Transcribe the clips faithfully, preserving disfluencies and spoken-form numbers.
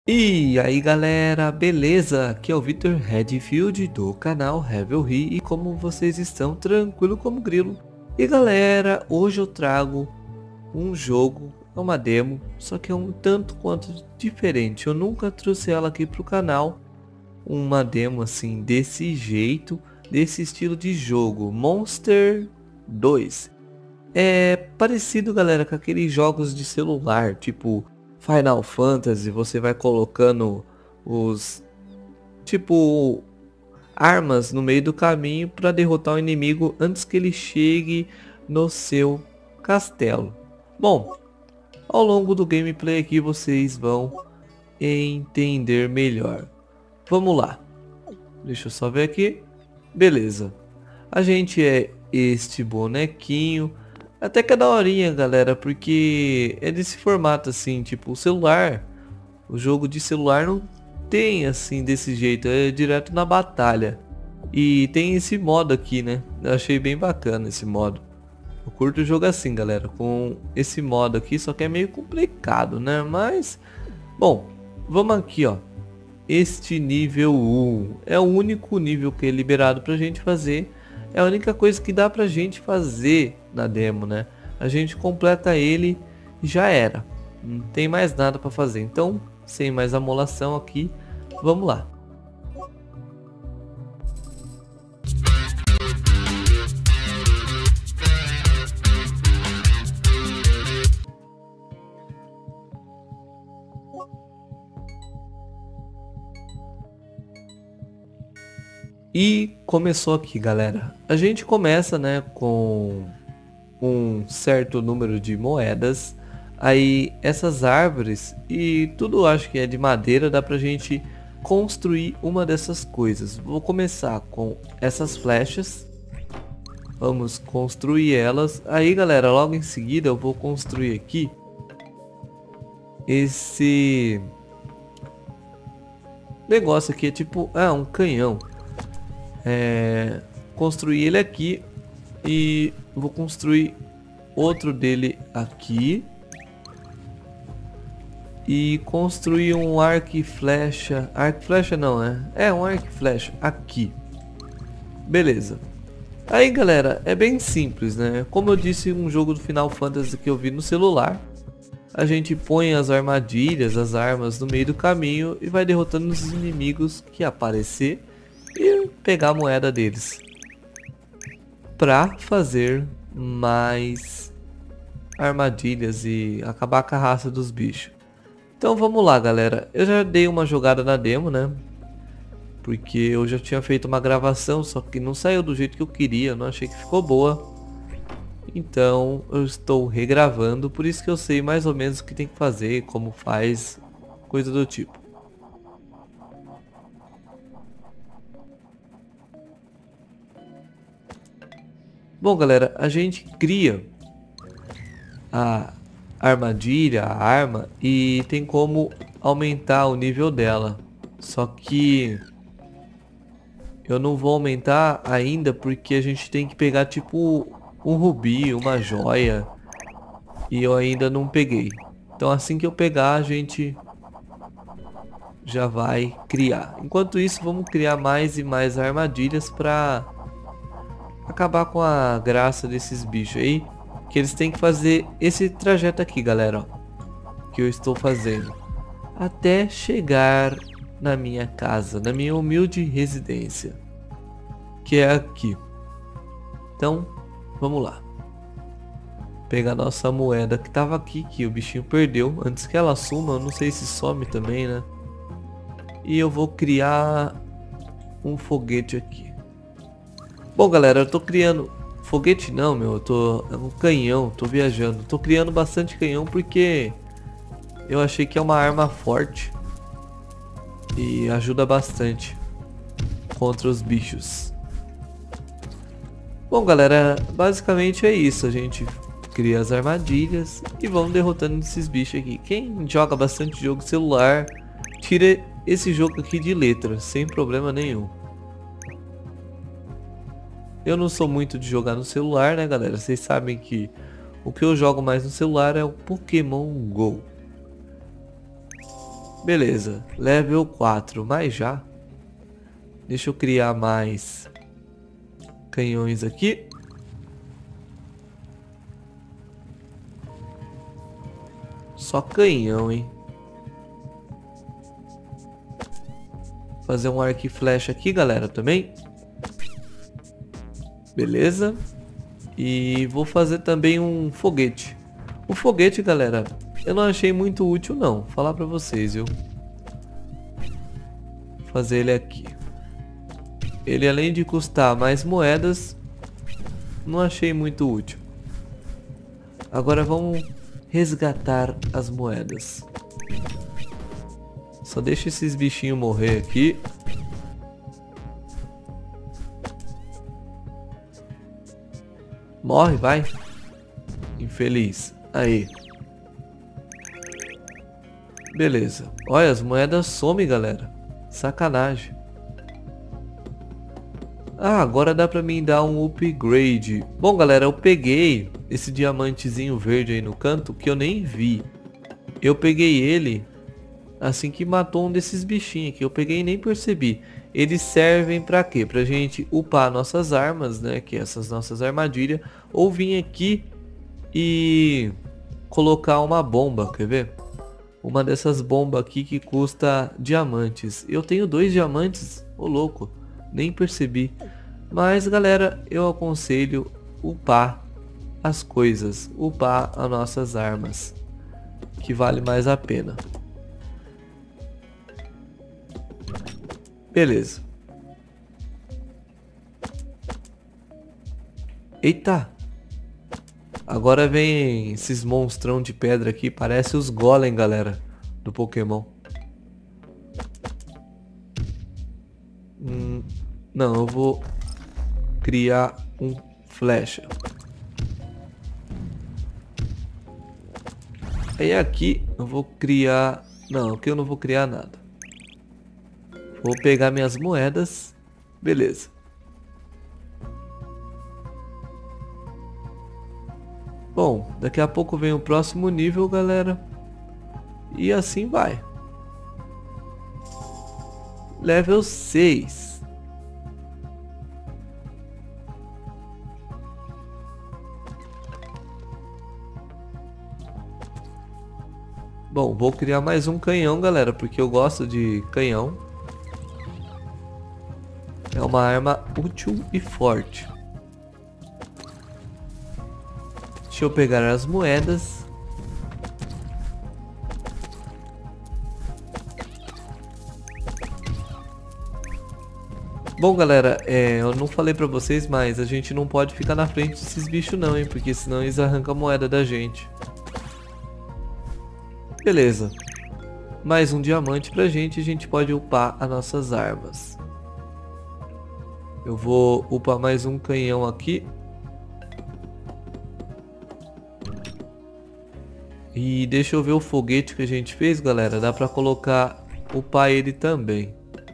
E aí galera, beleza? Aqui é o Victor Redfield do canal Revelry e como vocês estão? Tranquilo como grilo. E galera, hoje eu trago um jogo, é uma demo, só que é um tanto quanto diferente. Eu nunca trouxe ela aqui pro canal, uma demo assim desse jeito, desse estilo de jogo, Monster dois. É parecido, galera, com aqueles jogos de celular, tipo Final Fantasy. Você vai colocando os, tipo, armas no meio do caminho para derrotar o inimigo antes que ele chegue no seu castelo. Bom, ao longo do gameplay aqui vocês vão entender melhor. Vamos lá. Deixa eu só ver aqui. Beleza. A gente é este bonequinho. Até que é daorinha, galera, porque é desse formato assim, tipo, o celular, o jogo de celular não tem assim desse jeito, é direto na batalha. E tem esse modo aqui, né? Eu achei bem bacana esse modo. Eu curto o jogo assim, galera, com esse modo aqui, só que é meio complicado, né? Mas, bom, vamos aqui, ó. Este nível um é o único nível que é liberado pra gente fazer. É a única coisa que dá pra gente fazer na demo, né? A gente completa ele e já era. Não tem mais nada pra fazer. Então, sem mais amolação aqui, vamos lá. E começou aqui, galera. A gente começa, né, com um certo número de moedas. Aí essas árvores e tudo, acho que é de madeira, dá pra gente construir uma dessas coisas. Vou começar com essas flechas. Vamos construir elas. Aí, galera, logo em seguida eu vou construir aqui esse negócio aqui, é tipo, ah, um canhão. É, construir ele aqui e vou construir outro dele aqui e construir um arco e flecha, arco e flecha não, é, é um arco e flecha aqui. Beleza. Aí, galera, é bem simples, né? Como eu disse, um jogo do Final Fantasy que eu vi no celular. A gente põe as armadilhas, as armas no meio do caminho e vai derrotando os inimigos que aparecer e pegar a moeda deles pra fazer mais armadilhas e acabar com a raça dos bichos. Então vamos lá, galera. Eu já dei uma jogada na demo, né? Porque eu já tinha feito uma gravação, só que não saiu do jeito que eu queria, eu não achei que ficou boa. Então eu estou regravando, por isso que eu sei mais ou menos o que tem que fazer, como faz, coisa do tipo. Bom, galera, a gente cria a armadilha, a arma, e tem como aumentar o nível dela. Só que eu não vou aumentar ainda porque a gente tem que pegar tipo um rubi, uma joia, e eu ainda não peguei. Então assim que eu pegar a gente já vai criar. Enquanto isso, vamos criar mais e mais armadilhas para acabar com a graça desses bichos aí, que eles têm que fazer esse trajeto aqui, galera, ó, que eu estou fazendo até chegar na minha casa, na minha humilde residência, que é aqui. Então vamos lá, pegar nossa moeda que tava aqui, que o bichinho perdeu antes que ela suma. Eu não sei se some também, né? E eu vou criar um foguete aqui. Bom, galera, eu tô criando foguete não, meu, eu tô é um canhão, tô viajando. Tô criando bastante canhão porque eu achei que é uma arma forte e ajuda bastante contra os bichos. Bom, galera, basicamente é isso. A gente cria as armadilhas e vamos derrotando esses bichos aqui. Quem joga bastante jogo celular, tira esse jogo aqui de letra, sem problema nenhum. Eu não sou muito de jogar no celular, né, galera? Vocês sabem que o que eu jogo mais no celular é o Pokémon Go. Beleza, level quatro, mas já. Deixa eu criar mais canhões aqui. Só canhão, hein? Fazer um arco e flecha aqui, galera, também. Beleza. E vou fazer também um foguete. O foguete, galera, eu não achei muito útil não. Vou falar pra vocês, viu? Vou fazer ele aqui. Ele, além de custar mais moedas, não achei muito útil. Agora vamos resgatar as moedas. Só deixa esses bichinhos morrer aqui. Morre, vai. Infeliz. Aí. Beleza. Olha, as moedas somem, galera. Sacanagem. Ah, agora dá pra mim dar um upgrade. Bom, galera, eu peguei esse diamantezinho verde aí no canto que eu nem vi. Eu peguei ele assim que matou um desses bichinhos aqui. Eu peguei e nem percebi. Eles servem pra quê? Pra gente upar nossas armas, né? Que é essas nossas armadilhas. Ou vir aqui e colocar uma bomba, quer ver? Uma dessas bombas aqui que custa diamantes. Eu tenho dois diamantes, ô louco, nem percebi. Mas galera, eu aconselho upar as coisas, upar as nossas armas, que vale mais a pena. Beleza. Eita. Agora vem esses monstrão de pedra aqui. Parece os golem, galera, do Pokémon. Hum, não, eu vou criar um flecha. Aí aqui eu vou criar... Não, aqui eu não vou criar nada. Vou pegar minhas moedas. Beleza. Bom, daqui a pouco vem o próximo nível, galera. E assim vai. Level seis. Bom, vou criar mais um canhão, galera, porque eu gosto de canhão. É uma arma útil e forte. Deixa eu pegar as moedas. Bom, galera, é, eu não falei pra vocês, mas a gente não pode ficar na frente desses bichos não, hein? Porque senão eles arrancam a moeda da gente. Beleza. Mais um diamante pra gente, a gente pode upar as nossas armas. Eu vou upar mais um canhão aqui. E deixa eu ver o foguete que a gente fez, galera. Dá pra colocar, upar ele também.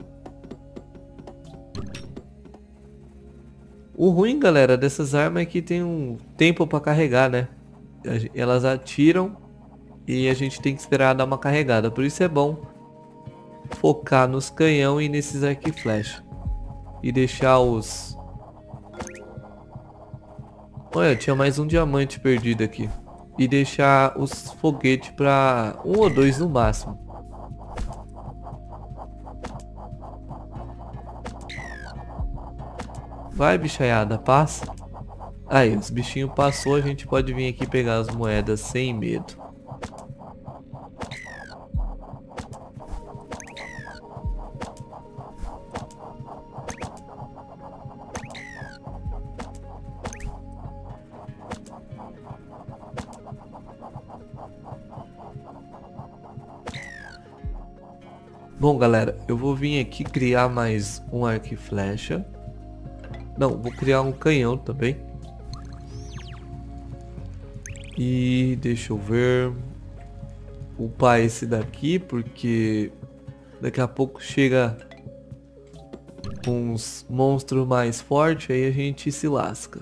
O ruim, galera, dessas armas é que tem um tempo pra carregar, né? Elas atiram e a gente tem que esperar dar uma carregada. Por isso é bom focar nos canhão e nesses arco e flecha. E deixar os... Olha, tinha mais um diamante perdido aqui. E deixar os foguetes para um ou dois no máximo. Vai, bichaiada, passa. Aí, os bichinhos passou, a gente pode vir aqui pegar as moedas sem medo. Bom, galera, eu vou vir aqui criar mais um arco e flecha. Não, vou criar um canhão também. E deixa eu ver. Upar esse daqui, porque daqui a pouco chega uns monstros mais fortes, aí a gente se lasca.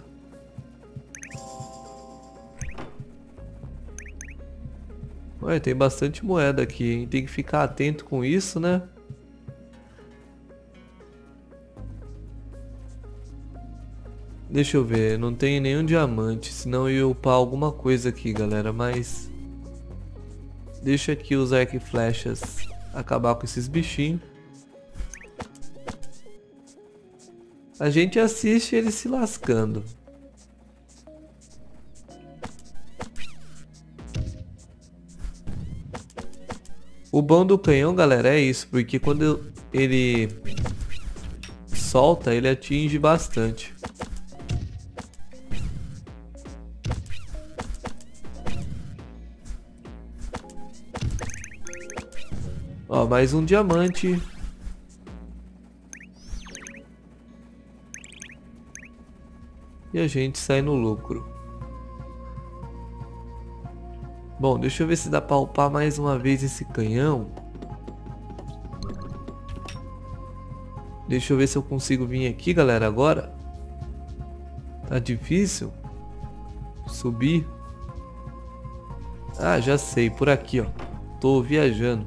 Ué, tem bastante moeda aqui, hein? Tem que ficar atento com isso, né? Deixa eu ver, não tem nenhum diamante, senão eu ia upar alguma coisa aqui, galera, mas... Deixa aqui os arco e flechas acabar com esses bichinhos. A gente assiste ele se lascando. O bom do canhão, galera, é isso, porque quando ele solta, ele atinge bastante. Ó, mais um diamante. E a gente sai no lucro. Bom, deixa eu ver se dá pra upar mais uma vez esse canhão. Deixa eu ver se eu consigo vir aqui, galera, agora. Tá difícil subir. Ah, já sei, por aqui, ó. Tô viajando.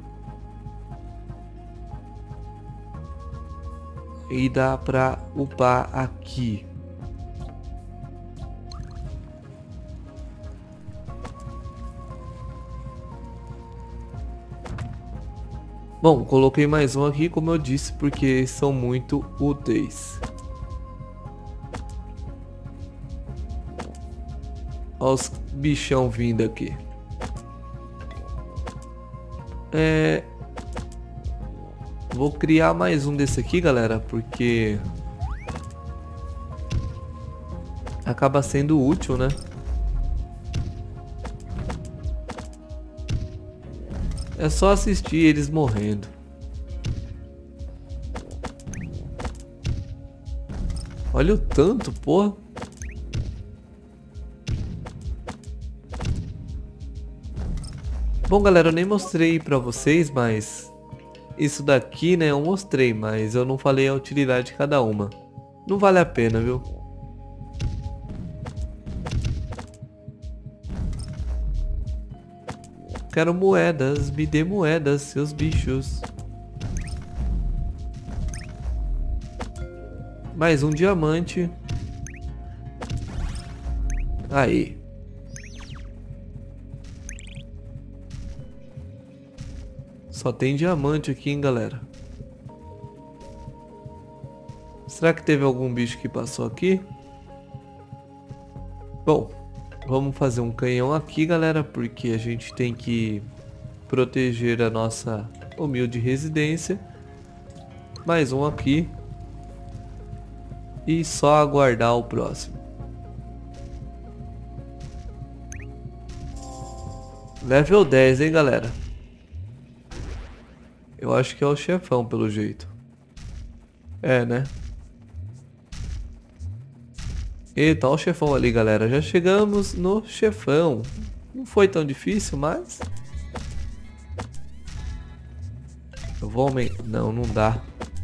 E dá pra upar aqui. Bom, coloquei mais um aqui, como eu disse, porque são muito úteis. Olha os bichão vindo aqui. É... Vou criar mais um desse aqui, galera, porque... acaba sendo útil, né? É só assistir eles morrendo. Olha o tanto, porra. Bom, galera, eu nem mostrei pra vocês, mas... isso daqui, né, eu mostrei, mas eu não falei a utilidade de cada uma. Não vale a pena, viu? Quero moedas, me dê moedas, seus bichos. Mais um diamante. Aí. Só tem diamante aqui, hein, galera. Será que teve algum bicho que passou aqui? Bom, vamos fazer um canhão aqui, galera, porque a gente tem que proteger a nossa humilde residência. Mais um aqui. E só aguardar o próximo. Level dez, hein, galera? Eu acho que é o chefão, pelo jeito. É, né? Eita, olha o chefão ali, galera. Já chegamos no chefão. Não foi tão difícil, mas... eu vou aumentar... não, não dá.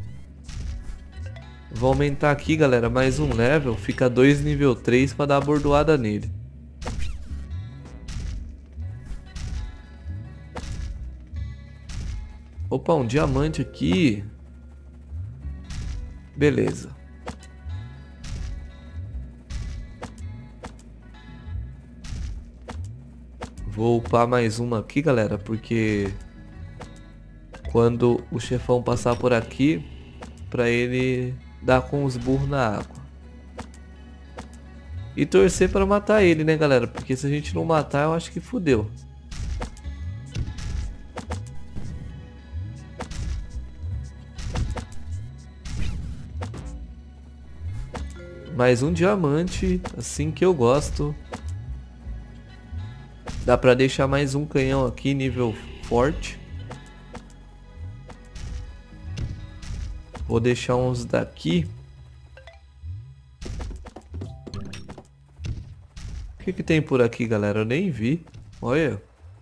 Vou aumentar aqui, galera, mais um level. Fica dois nível três para dar a bordoada nele. Opa, um diamante aqui. Beleza. Vou upar mais uma aqui, galera, porque quando o chefão passar por aqui, pra ele dar com os burros na água. E torcer pra matar ele, né, galera? Porque se a gente não matar, eu acho que fudeu. Mais um diamante, assim que eu gosto. Dá pra deixar mais um canhão aqui, nível forte. Vou deixar uns daqui. O que que tem por aqui, galera? Eu nem vi. Olha.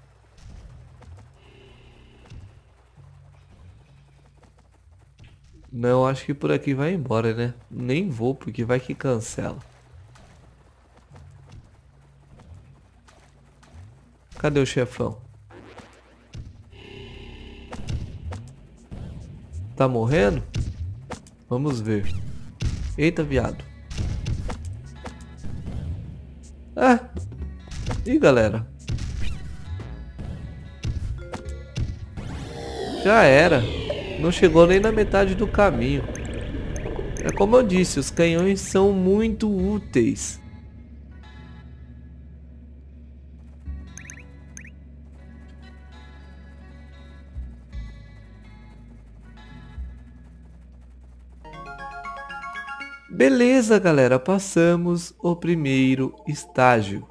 Não, acho que por aqui vai embora, né? Nem vou, porque vai que cancela. Cadê o chefão? Tá morrendo? Vamos ver. Eita, viado. Ah! Ih, galera. Já era. Não chegou nem na metade do caminho. É como eu disse, os canhões são muito úteis. Beleza, galera, passamos o primeiro estágio.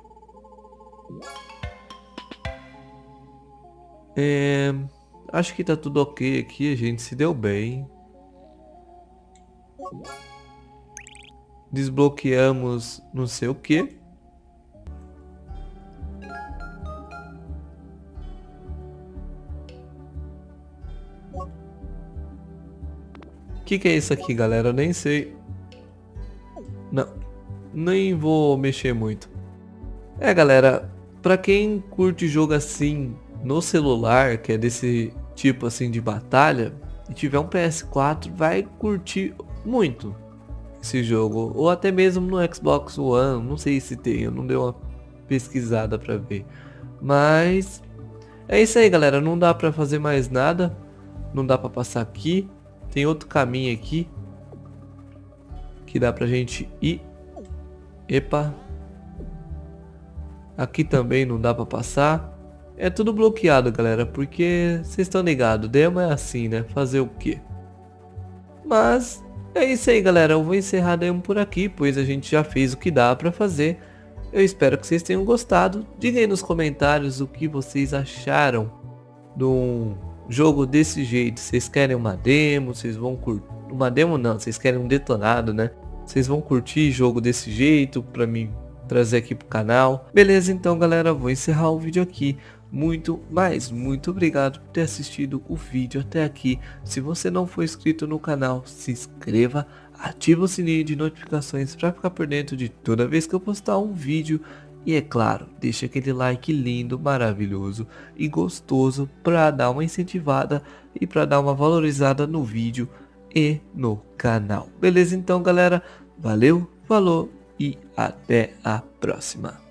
É, acho que tá tudo ok aqui, a gente se deu bem. Desbloqueamos não sei o que. O que que é isso aqui, galera? Eu nem sei. Não, nem vou mexer muito. É, galera, pra quem curte jogo assim no celular, que é desse tipo assim de batalha, e tiver um P S quatro, vai curtir muito esse jogo. Ou até mesmo no Xbox One, não sei se tem, eu não dei uma pesquisada pra ver. Mas é isso aí, galera, não dá pra fazer mais nada. Não dá pra passar aqui. Tem outro caminho aqui que dá pra gente ir. Epa. Aqui também não dá pra passar. É tudo bloqueado, galera, porque vocês estão ligados, demo é assim, né? Fazer o quê? Mas é isso aí, galera. Eu vou encerrar daí por aqui, pois a gente já fez o que dá pra fazer. Eu espero que vocês tenham gostado. Diga aí nos comentários o que vocês acharam de um jogo desse jeito. Vocês querem uma demo? Vocês vão curtir? Uma demo não, vocês querem um detonado, né? Vocês vão curtir jogo desse jeito pra mim trazer aqui pro canal? Beleza, então, galera, vou encerrar o vídeo aqui. Muito, mas muito obrigado por ter assistido o vídeo até aqui. Se você não for inscrito no canal, se inscreva, ativa o sininho de notificações para ficar por dentro de toda vez que eu postar um vídeo. E é claro, deixa aquele like lindo, maravilhoso e gostoso para dar uma incentivada e para dar uma valorizada no vídeo e no canal. Beleza, então, galera? Valeu, falou e até a próxima.